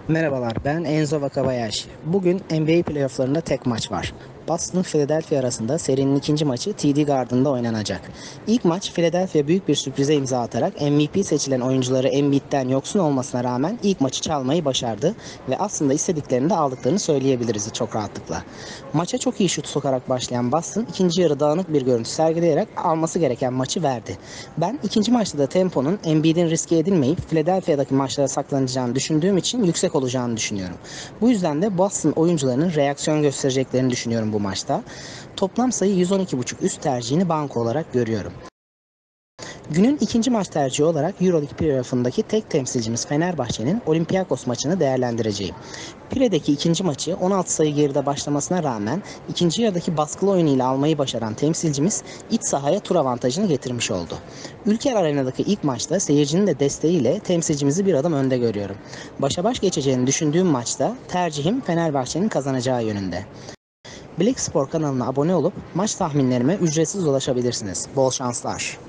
Merhabalar, ben Enzo Wakabayashi. Bugün NBA playofflarında tek maç var. Boston Philadelphia arasında serinin ikinci maçı TD Garden'da oynanacak. İlk maç Philadelphia büyük bir sürprize imza atarak MVP seçilen oyuncuları Embiid'den yoksun olmasına rağmen ilk maçı çalmayı başardı ve aslında istediklerini de aldıklarını söyleyebiliriz çok rahatlıkla. Maça çok iyi şut sokarak başlayan Boston ikinci yarı dağınık bir görüntü sergileyerek alması gereken maçı verdi. Ben ikinci maçta da temponun Embiid'in riske edilmeyip Philadelphia'daki maçlara saklanacağını düşündüğüm için yüksek olacağını düşünüyorum. Bu yüzden de Boston oyuncularının reaksiyon göstereceklerini düşünüyorum bu maçta. Toplam sayı 112.5 üst tercihini banko olarak görüyorum. Günün ikinci maç tercihi olarak Euroleague playoff'undaki tek temsilcimiz Fenerbahçe'nin Olympiakos maçını değerlendireceğim. Pire'deki ikinci maçı 16 sayı geride başlamasına rağmen ikinci yarıdaki baskılı oyunuyla almayı başaran temsilcimiz iç sahaya tur avantajını getirmiş oldu. Ülker Arena'daki ilk maçta seyircinin de desteğiyle temsilcimizi bir adım önde görüyorum. Başa baş geçeceğini düşündüğüm maçta tercihim Fenerbahçe'nin kazanacağı yönünde. Black Spor kanalına abone olup maç tahminlerime ücretsiz ulaşabilirsiniz. Bol şanslar.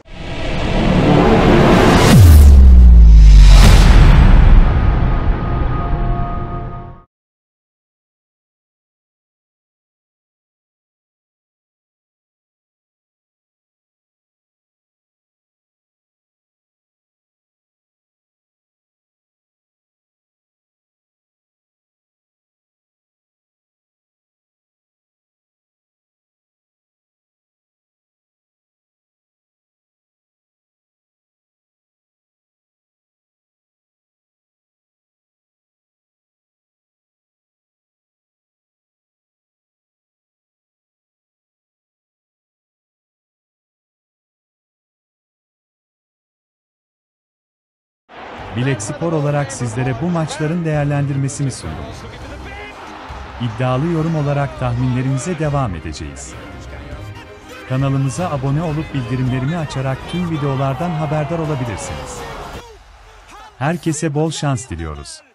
Bilek Spor olarak sizlere bu maçların değerlendirmesini sunduk. İddialı yorum olarak tahminlerimize devam edeceğiz. Kanalımıza abone olup bildirimlerini açarak tüm videolardan haberdar olabilirsiniz. Herkese bol şans diliyoruz.